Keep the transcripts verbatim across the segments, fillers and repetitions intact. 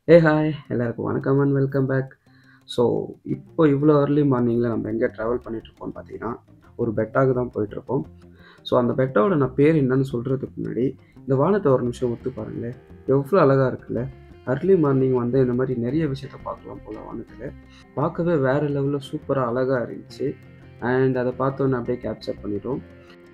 ஏ hi எல்லாருக்கும் வணக்கம் and welcome back. So இப்போ இவ்வளோ ஏர்லி மார்னிங்கில் நம்ம எங்கே ட்ராவல் பண்ணிகிட்ருக்கோம்னு பார்த்தீங்கன்னா ஒரு பெட்டாக்கு தான் போயிட்டுருக்கோம். ஸோ அந்த பெட்டாவோட நான் பேர் என்னன்னு சொல்கிறதுக்கு முன்னாடி இந்த வானத்தை ஒரு நிமிஷம் ஒத்து பாருங்களேன், எவ்வளோ அழகாக இருக்குல்ல. அர்லி மார்னிங் வந்து இந்த மாதிரி நிறைய விஷயத்த பார்க்கலாம் போல் வானத்தில். பார்க்கவே வேறு லெவலில் சூப்பராக அழகாக இருந்துச்சு. அண்ட் அதை பார்த்தோன்னே அப்படியே கேப்சர் பண்ணிட்டோம்.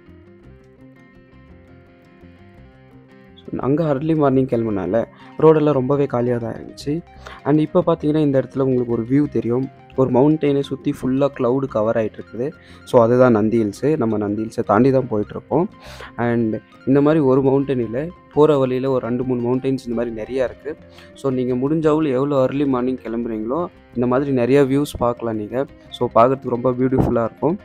அங்கே அர்லி மார்னிங் கிளம்புனால ரோடெல்லாம் ரொம்பவே காலியாக தான் இருந்துச்சு. அண்ட் இப்போ பார்த்தீங்கன்னா இந்த இடத்துல உங்களுக்கு ஒரு வியூ தெரியும். ஒரு மவுண்டெயினை சுற்றி ஃபுல்லாக க்ளவுடு கவர் ஆகிட்டு இருக்குது. ஸோ அதுதான் நந்தி ஹில்ஸு. நம்ம நந்தி ஹில்ஸை தாண்டி தான் போயிட்டுருக்கோம். அண்ட் இந்த மாதிரி ஒரு மவுண்டன் இல்லை, போகிற வழியில் ஒரு ரெண்டு மூணு மவுண்டெயின்ஸ் இந்த மாதிரி நிறையா இருக்குது. ஸோ நீங்கள் முடிஞ்சவளவு எவ்வளோ அர்லி மார்னிங் கிளம்புறீங்களோ இந்த மாதிரி நிறையா வியூஸ் பார்க்கலாம் நீங்கள். ஸோ பார்க்குறதுக்கு ரொம்ப பியூட்டிஃபுல்லாக இருக்கும்.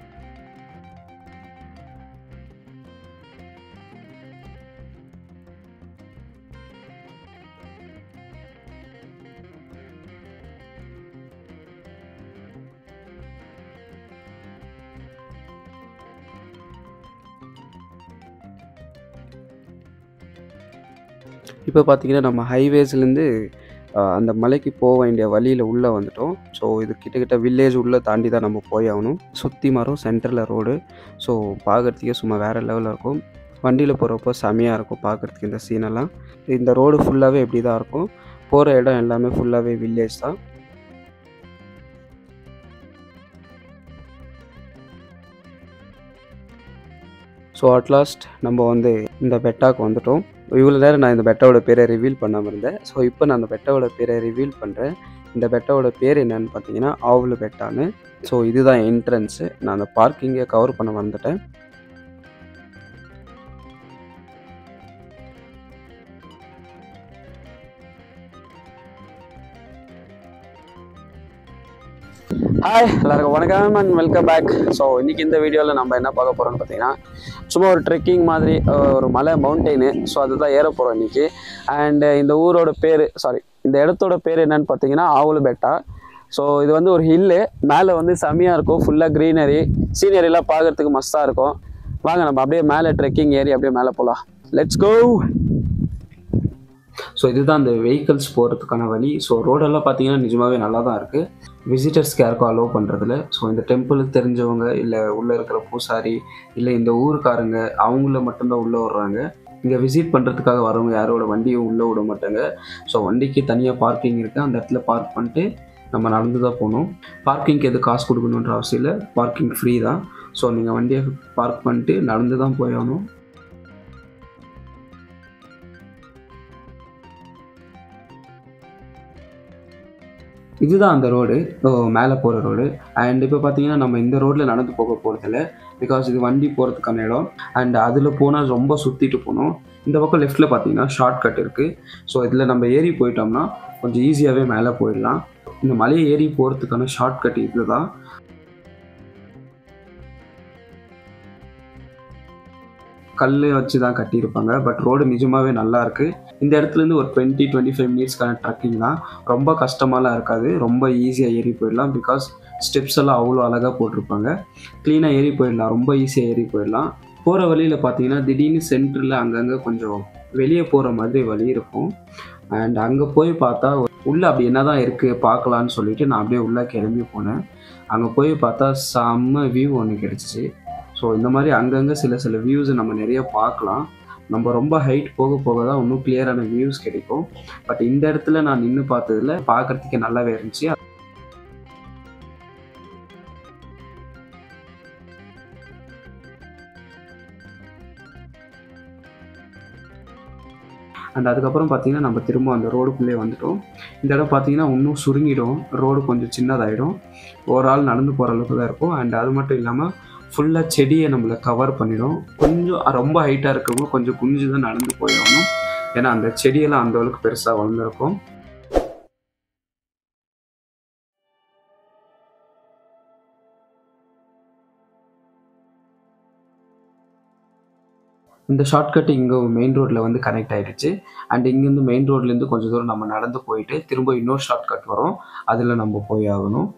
இப்போ பார்த்தீங்கன்னா நம்ம ஹைவேஸ்லேருந்து அந்த மலைக்கு போக வேண்டிய வழியில் உள்ளே வந்துட்டோம். ஸோ இது கிட்டக்கிட்ட வில்லேஜ் உள்ளே தாண்டி தான் நம்ம போய் ஆகணும். சுற்றி மரம், சென்டரில் ரோடு. ஸோ பார்க்குறதுக்கே சும்மா வேறு லெவலில் இருக்கும். வண்டியில் போகிறப்போ செமையாக இருக்கும் பார்க்குறதுக்கு இந்த சீனெல்லாம். இந்த ரோடு ஃபுல்லாகவே இப்படி தான் இருக்கும். போகிற இடம் எல்லாமே ஃபுல்லாகவே வில்லேஜ் தான். ஸோ அட்லாஸ்ட் நம்ம வந்து இந்த பெட்டாவுக்கு வந்துட்டோம். இவ்வளோ நேரம் நான் இந்த பெட்டாவோட பேரை ரிவீல் பண்ணாமல் இருந்தேன். ஸோ இப்போ நான் அந்த பெட்டாவோட பேரை ரிவீல் பண்ணுறேன். இந்த பெட்டாவோட பேர் என்னன்னு பார்த்தீங்கன்னா ஆவலபெட்டான்னு. ஸோ இதுதான் என்ட்ரன்ஸு. நான் அந்த பார்க்கிங்கை கவர் பண்ண வந்துட்டேன். ஹாய் எல்லாருக்கும் வணக்கம் அண்ட் வெல்கம் பேக். ஸோ இன்றைக்கி இந்த வீடியோவில் நம்ம என்ன பார்க்க போகிறோம்னு பார்த்தீங்கன்னா சும்மா ஒரு ட்ரெக்கிங் மாதிரி ஒரு மலை மவுண்டெயின். ஸோ அதுதான் ஏற போகிறோம் இன்றைக்கி. அண்டு இந்த ஊரோட பேர் சாரி இந்த இடத்தோட பேர் என்னன்னு பார்த்தீங்கன்னா ஆவலபெட்டா. ஸோ இது வந்து ஒரு ஹில்லு. மேலே வந்து செம்மையாக இருக்கும், ஃபுல்லாக க்ரீனரி, சீனரிலாம் பார்க்குறதுக்கு மஸ்தாக இருக்கும். வாங்க நம்ம அப்படியே மேலே ட்ரெக்கிங் ஏறி அப்படியே மேலே போகலாம். Let's go. ஸோ இதுதான் அந்த வெஹிக்கல்ஸ் போகிறதுக்கான வழி. ஸோ ரோடெல்லாம் பார்த்தீங்கன்னா நிஜமாகவே நல்லா தான் இருக்குது. விசிட்டர்ஸ்க்கு யாருக்கும் அலோவ் பண்ணுறதில்ல. ஸோ இந்த டெம்பிளுக்கு தெரிஞ்சவங்க இல்லை உள்ளே இருக்கிற பூசாரி இல்லை இந்த ஊருக்காரங்க அவங்கள மட்டும்தான் உள்ளே வர்றாங்க. இங்கே விசிட் பண்ணுறதுக்காக வரவங்க யாரோட வண்டியும் உள்ளே விட மாட்டாங்க. ஸோ வண்டிக்கு தனியாக பார்க்கிங் இருக்குது. அந்த இடத்துல பார்க் பண்ணிட்டு நம்ம நடந்து தான் போகணும். பார்க்கிங்க்கு எது காசு கொடுக்கணுன்ற அவசியம் இல்லை, பார்க்கிங் ஃப்ரீ தான். ஸோ நீங்கள் வண்டியை பார்க் பண்ணிட்டு நடந்து தான் போயாகணும். இதுதான் அந்த ரோடு, மேலே போகிற ரோடு. அண்ட் இப்போ பார்த்தீங்கன்னா நம்ம இந்த ரோட்டில் நடந்து போக போகிறதில்ல, பிகாஸ் இது வண்டி போகிறதுக்கான இடம். அண்ட் அதில் போனால் ரொம்ப சுற்றிட்டு போகணும். இந்த பக்கம் லெஃப்ட்டில் பார்த்தீங்கன்னா ஷார்ட் கட் இருக்குது. ஸோ இதில் நம்ம ஏறி போயிட்டோம்னா கொஞ்சம் ஈஸியாகவே மேலே போயிடலாம். இந்த மலையை ஏறி போகிறதுக்கான ஷார்ட் கட் இது தான். கல் வச்சு தான் கட்டியிருப்பாங்க. பட் ரோடு நிஜமாகவே நல்லாயிருக்கு. இந்த இடத்துலேருந்து ஒரு டுவெண்ட்டி டுவெண்ட்டி ஃபைவ் மினிட்ஸ்க்கான ட்ரக்கிங் தான். ரொம்ப கஷ்டமாலாம் இருக்காது, ரொம்ப ஈஸியாக ஏறி போயிடலாம். பிகாஸ் ஸ்டெப்ஸ் எல்லாம் அவ்வளோ அழகாக போட்டிருப்பாங்க. க்ளீனாக ஏறி போயிடலாம், ரொம்ப ஈஸியாக ஏறி போயிடலாம். போகிற வழியில் பார்த்தீங்கன்னா திடீர்னு சென்டரில் அங்கங்கே கொஞ்சம் வெளியே போகிற மாதிரி வழி இருக்கும். அண்ட் அங்கே போய் பார்த்தா உள்ளே அப்படி என்ன தான் இருக்குது பார்க்கலான்னு சொல்லிவிட்டு நான் அப்படியே உள்ளே கிளம்பி போனேன். அங்கே போய் பார்த்தா செம்ம வியூ ஒன்று கிடச்சிச்சு. ஸோ இந்த மாதிரி அங்கங்கே சில சில வியூஸை நம்ம நிறைய பார்க்கலாம். நம்ம ரொம்ப ஹைட் போக போக தான் இன்னும் கிளியரான வியூஸ் கிடைக்கும். பட் இந்த இடத்துல நான் நின்று பார்த்ததில் பார்க்குறதுக்கே நல்லாவே இருந்துச்சு. அண்ட் அதுக்கப்புறம் பார்த்தீங்கன்னா நம்ம திரும்ப அந்த ரோடுக்குள்ளே வந்துட்டோம். இந்த இடம் பார்த்தீங்கன்னா இன்னும் சுருங்கிடும், ரோடு கொஞ்சம் சின்னதாகிடும். ஒரு ஆள் நடந்து போகிற அளவுக்கு தான் இருக்கும். அண்ட் அது மட்டும் இல்லாமல் ஃபுல்லாக செடியை நம்மளை கவர் பண்ணிடும். கொஞ்சம் ரொம்ப ஹைட்டாக இருக்கவங்க கொஞ்சம் குனிஞ்சு தான் நடந்து போயிடணும். ஏன்னா அந்த செடியெல்லாம் அந்த அளவுக்கு பெருசாக வளர்ந்துருக்கும். இந்த ஷார்ட்கட் இங்கே மெயின் ரோட்டில் வந்து கனெக்ட் ஆகிடுச்சு. அண்ட் இங்கேருந்து மெயின் ரோட்லேருந்து கொஞ்சம் தூரம் நம்ம நடந்து போயிட்டு திரும்ப இன்னொரு ஷார்ட்கட் வரும், அதில் நம்ம போய் ஆகணும்.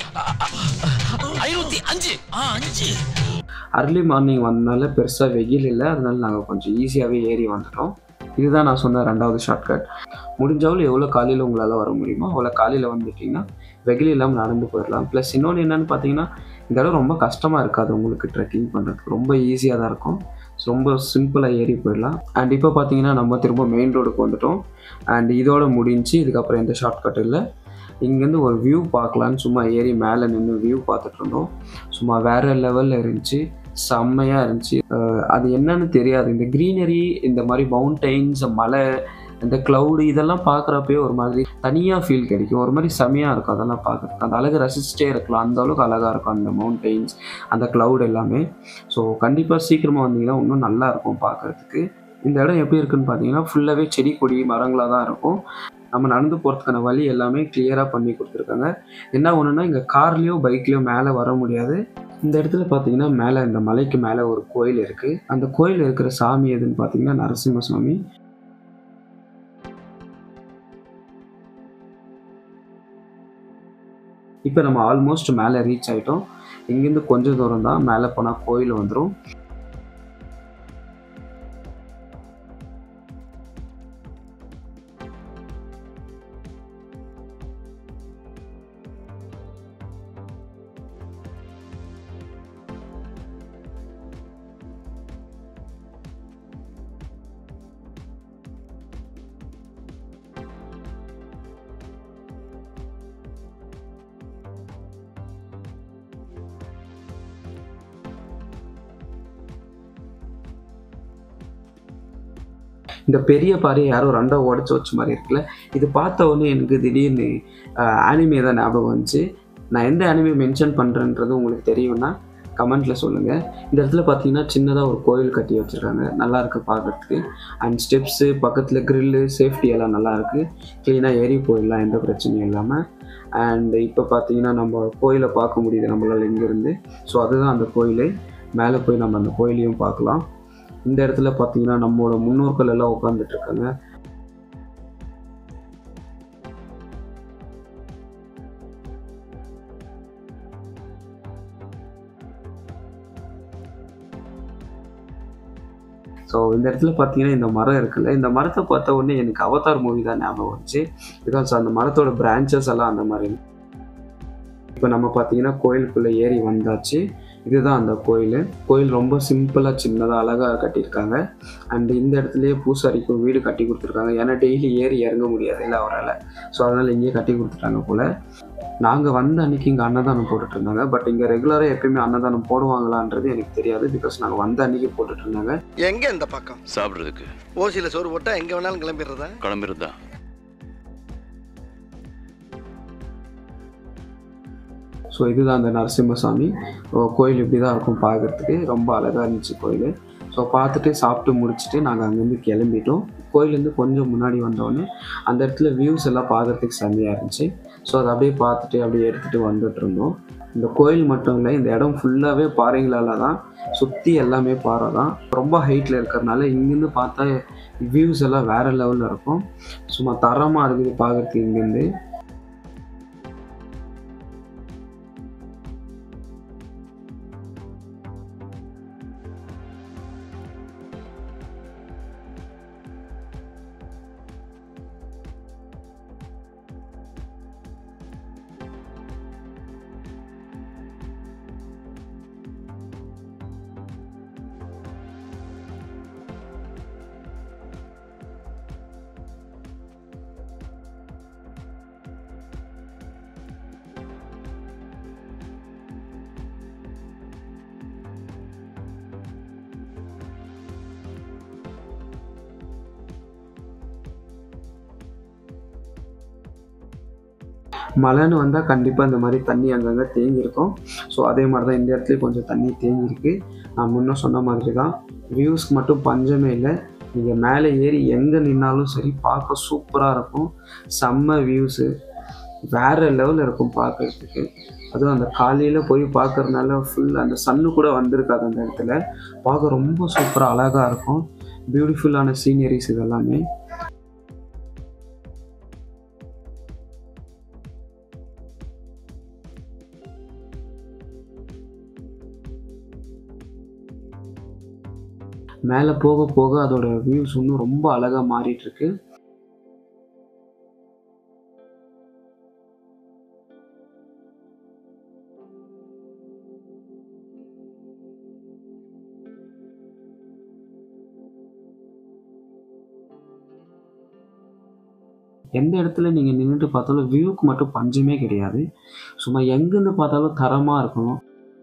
ஐநூத்தி அஞ்சு அஞ்சு அர்லி மார்னிங் வந்தனால பெருசாக வெயில் இல்லை, அதனால நாங்கள் கொஞ்சம் ஈஸியாகவே ஏறி வந்துட்டோம். இதுதான் நான் சொன்ன ரெண்டாவது ஷார்ட்கட். முடிஞ்சவளவு எவ்வளோ காலையில் உங்களால் வர முடியுமோ அவ்வளோ காலையில் வந்துட்டிங்கன்னா வெயில் இல்லாமல் நடந்து போயிடலாம். ப்ளஸ் இன்னொன்று என்னென்னு பார்த்தீங்கன்னா, இந்த இடம் ரொம்ப கஷ்டமாக இருக்காது உங்களுக்கு ட்ரெக்கிங் பண்ணுறதுக்கு, ரொம்ப ஈஸியாக தான் இருக்கும். ரொம்ப சிம்பிளாக ஏறி போயிடலாம். அண்ட் இப்போ பார்த்தீங்கன்னா நம்ம திரும்ப மெயின் ரோடுக்கு வந்துட்டோம். அண்ட் இதோட முடிஞ்சு இதுக்கப்புறம் எந்த ஷார்ட்கட் இல்லை. இங்கேருந்து ஒரு வியூ பார்க்கலான்னு சும்மா ஏறி மேலே நின்று வியூ பார்த்துட்டு இருந்தோம். சும்மா வேறு லெவலில் இருந்துச்சு, செம்மையாக இருந்துச்சு. அது என்னன்னு தெரியாது, இந்த க்ரீனரி, இந்த மாதிரி மவுண்டெயின்ஸ், மலை, இந்த க்ளவுடு இதெல்லாம் பார்க்குறப்பயே ஒரு மாதிரி தனியாக ஃபீல் கிடைக்கும். ஒரு மாதிரி செம்மையாக இருக்கும் அதெல்லாம் பார்க்குறதுக்கு. அந்த அழகு ரசிச்சிட்டே இருக்கலாம், அந்த அளவுக்கு அழகாக இருக்கும் அந்த மவுண்டெயின்ஸ், அந்த க்ளவுட் எல்லாமே. ஸோ கண்டிப்பாக சீக்கிரமாக வந்தீங்கன்னா இன்னும் நல்லாயிருக்கும் பார்க்குறதுக்கு. இந்த இடம் எப்படி இருக்குதுன்னு பார்த்தீங்கன்னா ஃபுல்லாகவே செடி கொடி மரங்களாக தான் இருக்கும். நம்ம நடந்து போகிறதுக்கான வழி எல்லாமே கிளியராக பண்ணி கொடுத்துருக்காங்க. என்ன ஒன்றுனா இங்கே கார்லேயோ பைக்லேயோ மேலே வர முடியாது. இந்த இடத்துல பார்த்தீங்கன்னா மேலே இந்த மலைக்கு மேலே ஒரு கோயில் இருக்குது. அந்த கோயில் இருக்கிற சாமி எதுன்னு பார்த்தீங்கன்னா நரசிம்ம சாமி. இப்போ நம்ம ஆல்மோஸ்ட் மேலே ரீச் ஆகிட்டோம். இங்கேருந்து கொஞ்சம் தூரம் தான், மேலே போனால் கோயில் வந்துடும். இந்த பெரிய பாறையை யாரோ ரெண்டாக உடச்சி வச்ச மாதிரி இருக்குல்ல, இது பார்த்த உடனே எனக்கு திடீர்னு ஆனிமே தான் ஞாபகம் வந்துச்சு. நான் எந்த ஆனிமே மென்ஷன் பண்ணுறேன்றது உங்களுக்கு தெரியும்னா கமெண்ட்டில் சொல்லுங்கள். இந்த இடத்துல பார்த்தீங்கன்னா சின்னதாக ஒரு கோயில் கட்டி வச்சுருக்காங்க, நல்லாயிருக்கு பார்க்குறதுக்கு. அண்ட் ஸ்டெப்ஸு பக்கத்தில் க்ரில்லு சேஃப்டி எல்லாம் நல்லாயிருக்கு, க்ளீனாக ஏறி போயிடலாம் எந்த பிரச்சனையும் இல்லாமல். அண்ட் இப்போ பார்த்தீங்கன்னா நம்ம கோயிலை பார்க்க முடியுது நம்மளால் இங்கேருந்து. ஸோ அதுதான் அந்த கோயில். மேலே போய் நம்ம அந்த கோயிலையும் பார்க்கலாம். இந்த இடத்துல பார்த்தீங்கன்னா நம்மளோட முன்னோர்கள் எல்லாம் உட்காந்துட்டு இருக்காங்க. ஸோ இந்த இடத்துல பார்த்தீங்கன்னா இந்த மரம் இருக்குல்ல, இந்த மரத்தை பார்த்த உடனே எனக்கு அவதார் மூவி தான் ஞாபகம் வந்துச்சு. பிகாஸ் அந்த மரத்தோட பிரான்ச்சஸ் எல்லாம் அந்த மாதிரி. இப்போ நம்ம பார்த்தீங்கன்னா கோயிலுக்குள்ளே ஏறி வந்தாச்சு. இதுதான் அந்த கோயில். கோயில் ரொம்ப சிம்பிளாக சின்னதாக அழகாக கட்டியிருக்காங்க. அண்ட் இந்த இடத்துலையே பூசாரிக்கு வீடு கட்டி கொடுத்துருக்காங்க. ஏன்னா டெய்லி ஏறி இறங்க முடியாது இல்லை அவரால். ஸோ அதனால் இங்கேயே கட்டி கொடுத்துட்டாங்க போல். நாங்கள் வந்த அன்றைக்கி இங்கே அன்னதானம் போட்டுட்ருந்தாங்க. பட் இங்கே ரெகுலராக எப்பயுமே அன்னதானம் போடுவாங்களான்றது எனக்கு தெரியாது. பிகாஸ் நாங்கள் வந்த அன்றைக்கி போட்டுட்ருந்தாங்க. எங்கே இந்த பக்கம் சாப்பிட்றதுக்கு ஓசியில் சோறு போட்டால் எங்கே வேணாலும் கிளம்பிடுறதா கிளம்பிடுறதா ஸோ இதுதான் அந்த நரசிம்மசாமி கோயில். இப்படி தான் இருக்கும் பார்க்குறதுக்கு, ரொம்ப அழகாக இருந்துச்சு கோயில். ஸோ பார்த்துட்டு சாப்பிட்டு முடிச்சுட்டு நாங்கள் அங்கேருந்து கிளம்பிட்டோம். கோயிலேருந்து கொஞ்சம் முன்னாடி வந்தோடனே அந்த இடத்துல வியூஸ் எல்லாம் பார்க்குறதுக்கு செம்மையாக இருந்துச்சு. ஸோ அதை அப்படியே பார்த்துட்டு அப்படியே எடுத்துகிட்டு வந்துட்டு இருந்தோம். இந்த கோயில் மட்டும் இல்லை, இந்த இடம் ஃபுல்லாகவே பாறைகளால் தான், சுற்றி எல்லாமே பாறை தான். ரொம்ப ஹைட்டில் இருக்கிறதுனால இங்கேருந்து பார்த்தா வியூஸ் எல்லாம் வேறு லெவலில் இருக்கும். சும்மா தரமாக இருக்குது பார்க்குறதுக்கு இங்கேருந்து. மழைன்னு வந்தால் கண்டிப்பாக இந்த மாதிரி தண்ணி அங்கங்கே தேங்கியிருக்கும். ஸோ அதே மாதிரி தான் இந்த இடத்துலையும் கொஞ்சம் தண்ணி தேங்கியிருக்கு. நான் முன்னே சொன்ன மாதிரி தான், வியூஸ்க்கு மட்டும் பஞ்சமே இல்லை. நீங்கள் மேலே ஏறி எங்கே நின்னாலும் சரி பார்க்க சூப்பராக இருக்கும். செம்ம வியூஸு வேறு லெவலில் இருக்கும் பார்க்குறதுக்கு. அதுவும் அந்த காலையில் போய் பார்க்குறதுனால ஃபுல் அந்த சன்னு கூட வந்திருக்காது அந்த இடத்துல. பார்க்க ரொம்ப சூப்பராக அழகாக இருக்கும். பியூட்டிஃபுல்லான சீனரிஸ் இதெல்லாமே. மேலே போக போக அதோட வியூஸ் இன்னும் ரொம்ப அழகாக மாறிட்டுருக்கு. எந்த இடத்துல நீங்கள் நின்றுட்டு பார்த்தாலும் வியூக்கு மட்டும் பஞ்சமே கிடையாது. சும்மா எங்கேருந்து பார்த்தாலும் தரமாக இருக்கணும்.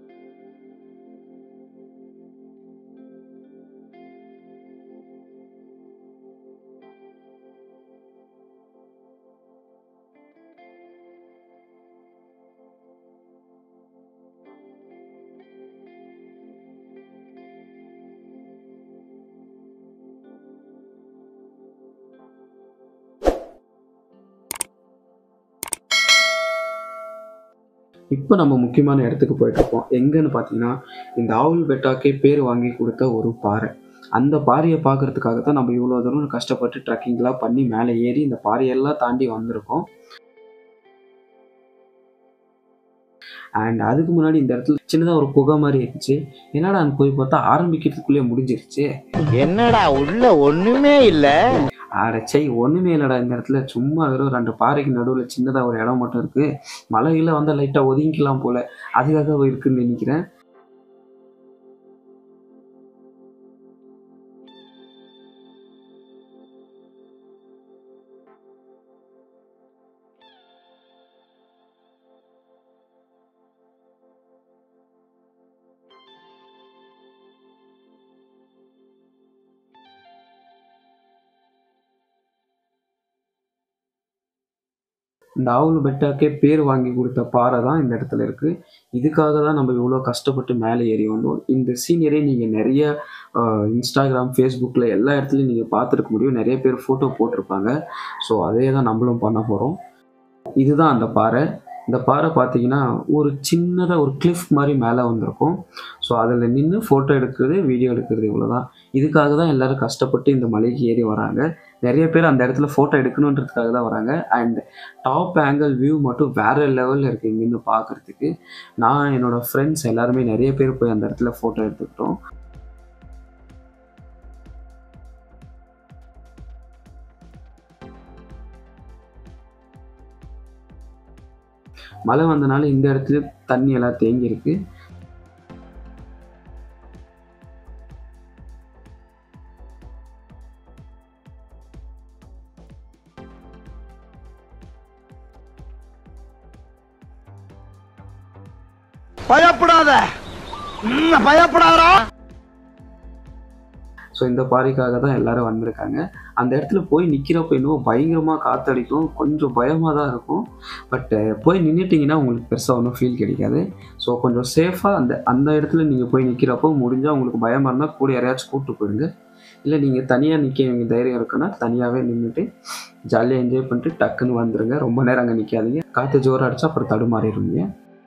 இப்போ நம்ம முக்கியமான இடத்துக்கு போயிட்டுருக்கோம். எங்கன்னு பார்த்தீங்கன்னா, இந்த ஆவல்பெட்டாக்கே பேர் வாங்கி கொடுத்த ஒரு பாறை. அந்த பாறையை பார்க்குறதுக்காக தான் நம்ம இவ்வளோ தூரம் கஷ்டப்பட்டு ட்ரெக்கிங்லாம் பண்ணி மேலே ஏறி இந்த பாறையெல்லாம் தாண்டி வந்திருக்கோம். அண்ட் அதுக்கு முன்னாடி இந்த இடத்துல சின்னதாக ஒரு குகை மாதிரி இருந்துச்சு. என்னடா அங்கே போய் பார்த்தா ஆரம்பிக்கிறதுக்குள்ளேயே முடிஞ்சிருச்சு. என்னடா உள்ள ஒன்றுமே இல்லை. அடைச்சை ஒன்றுமே இல்லைடா இந்த இடத்துல. சும்மா வெறும் ரெண்டு பாறைக்கு நடுவில் சின்னதாக ஒரு இடம் மட்டும் இருக்குது. மலையில் வந்து லைட்டாக ஒதுங்கிக்கலாம் போல், அதுக்காக இருக்குன்னு நினைக்கிறேன். இந்த ஆவல்பெட்டாக்கே பேர் வாங்கி கொடுத்த பாறை தான் இந்த இடத்துல இருக்குது. இதுக்காக தான் நம்ம இவ்வளோ கஷ்டப்பட்டு மேலே ஏறி வந்தோம். இந்த சீனரியை நீங்கள் நிறைய இன்ஸ்டாகிராம், ஃபேஸ்புக்கில் எல்லா இடத்துலையும் நீங்கள் பார்த்துருக்க முடியும். நிறைய பேர் ஃபோட்டோ போட்டிருப்பாங்க. ஸோ அதே தான் நம்மளும் பண்ண போகிறோம். இதுதான் அந்த பாறை. இந்த பாறை பார்த்தீங்கன்னா ஒரு சின்னதாக ஒரு கிளிஃப் மாதிரி மேலே வந்திருக்கும். ஸோ அதில் நின்று ஃபோட்டோ எடுக்கிறது, வீடியோ எடுக்கிறது, இவ்வளோ தான். இதுக்காக தான் எல்லோரும் கஷ்டப்பட்டு இந்த மலைக்கு ஏறி வராங்க. நிறைய பேர் அந்த இடத்துல ஃபோட்டோ எடுக்கணுன்றதுக்காக தான் வராங்க. அண்ட் டாப் ஆங்கிள் வியூ மட்டும் வேறு லெவலில் இருக்குது இங்கேருந்து பார்க்குறதுக்கு. நான் என்னோடய ஃப்ரெண்ட்ஸ் எல்லாருமே நிறைய பேர் போய் அந்த இடத்துல ஃபோட்டோ எடுத்துக்கிட்டோம். மழை வந்தனால இந்த இடத்துல தண்ணி எல்லாம் தேங்கியிருக்கு. பயப்படாத, பயப்படாதா. ஸோ இந்த பாறைக்காக தான் எல்லோரும் வந்திருக்காங்க. அந்த இடத்துல போய் நிற்கிறப்ப இன்னும் பயங்கரமாக காற்றடிக்கும், கொஞ்சம் பயமாக தான் இருக்கும். பட்டு போய் நின்றுட்டிங்கன்னா உங்களுக்கு பெருசாக ஒன்றும் ஃபீல் கிடைக்காது. ஸோ கொஞ்சம் சேஃபாக அந்த அந்த இடத்துல நீங்கள் போய் நிற்கிறப்போ முடிஞ்சால் உங்களுக்கு பயமாக இருந்தால் கூட யாரையாச்சும் கூப்பிட்டு போயிடுங்க. இல்லை நீங்கள் தனியாக நிற்க நீங்கள் தைரியம் இருக்குன்னா தனியாகவே நின்றுட்டு ஜாலியாக என்ஜாய் பண்ணிட்டு டக்குன்னு வந்துடுங்க. ரொம்ப நேரம் அங்கே நிற்காதீங்க. காற்று ஜோராக அடித்தா அப்புறம் தடுமாறிடுவீங்க.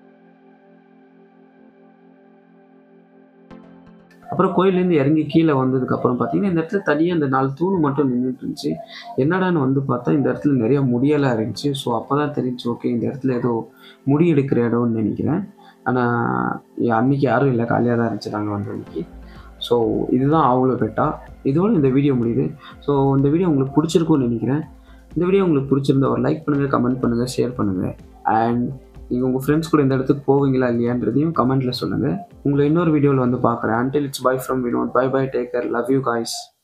அப்புறம் கோயிலேருந்து இறங்கி கீழே வந்ததுக்கப்புறம் பார்த்தீங்கன்னா இந்த இடத்துல தனியாக இந்த நாலு தூண் மட்டும் நின்றுட்டு இருந்துச்சு. என்னடான்னு வந்து பார்த்தா இந்த இடத்துல நிறையா முடியெல்லாம் இருந்துச்சு. ஸோ அப்போ தான் தெரிஞ்சு, ஓகே இந்த இடத்துல ஏதோ முடி எடுக்கிற இடம்னு நினைக்கிறேன். ஆனால் அன்றைக்கி யாரும் இல்லை, காலியாக தான் இருந்துச்சு நாங்கள் வந்த அன்றைக்கி. ஸோ இதுதான் ஆவலபெட்டா. இதோட இந்த வீடியோ முடியுது. ஸோ இந்த வீடியோ உங்களுக்கு பிடிச்சிருக்கும்னு நினைக்கிறேன். இந்த வீடியோ உங்களுக்கு பிடிச்சிருந்தா ஒரு லைக் பண்ணுங்கள், கமெண்ட் பண்ணுங்கள், ஷேர் பண்ணுங்கள். அண்ட் நீங்கள் உங்கள் ஃப்ரெண்ட்ஸ் கூட இந்த இடத்துக்கு போவீங்களா இல்லையான்றதையும் கமெண்ட்டில் சொல்லுங்கள். உங்களை இன்னொரு வீடியோவில் வந்து பார்க்குறேன். Until it's bye from Vino. Bye bye, take care, love you guys.